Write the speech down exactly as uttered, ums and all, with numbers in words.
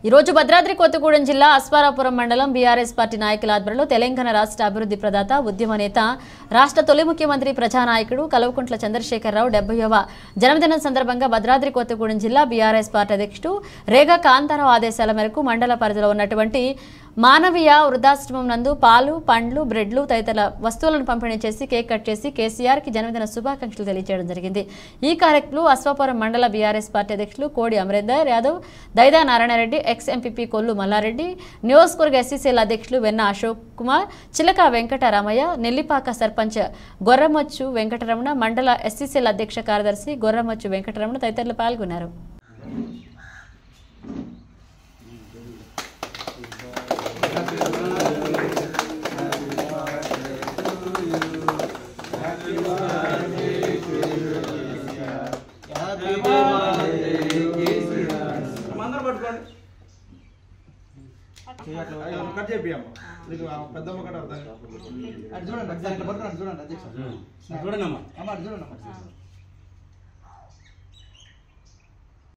ఈ రోజు భద్రాద్రి కొత్తగూడెం జిల్లా అశ్వారాపురం మండలం బీఆర్ఎస్ పార్టీ నాయకుల ఆధ్వర్యంలో తెలంగాణ రాష్ట్ర అభివృద్ధి ప్రదాత ఉద్యమ నేత రాష్ట్ర తొలి ముఖ్యమంత్రి ప్రజానాయకుడు కల్వకుంట్ల చంద్రశేఖరరావు డెబ్బైవ జన్మదినం సందర్భంగా భద్రాద్రి కొత్తగూడెం జిల్లా బీఆర్ఎస్ పార్టీ అధ్యక్షుడు రేగా కాంతారావు ఆదేశాల మేరకు మండల పరిధిలో ఉన్నటువంటి మానవీయ వృద్ధాశ్రమం నందు పాలు పండ్లు బ్రెడ్లు తదితర వస్తువులను పంపిణీ చేసి కేక్ కట్ చేసి కేసీఆర్ కి జన్మదిన శుభాకాంక్షలు తెలియజేయడం జరిగింది। ఈ కార్యక్రమంలో అశ్వాపురం మండల బీఆర్ఎస్ పార్టీ అధ్యక్షులు కోడి అమరేందర్ యాదవ్, దైదా నారాయణరెడ్డి, ఎక్స్ ఎంపీపీ కొల్లు మల్లారెడ్డి, నియోజకవర్గ ఎస్సీసీల అధ్యక్షులు వెన్న అశోక్ కుమార్, చిలక వెంకటరామయ్య, నెల్లిపాక సర్పంచ్ గొర్రమొచ్చు వెంకటరమణ, మండల ఎస్సీసీల అధ్యక్ష కార్యదర్శి గొర్రమొచ్చు వెంకటరమణ తదితరులు పాల్గొన్నారు। కట్ చేపియమ్మ నీకు పెద్దమ్మ కట్ అర్థం అటు చూడండి అటు చూడండి అధ్యక్ష చూడండి అమ్మ అటు చూడండి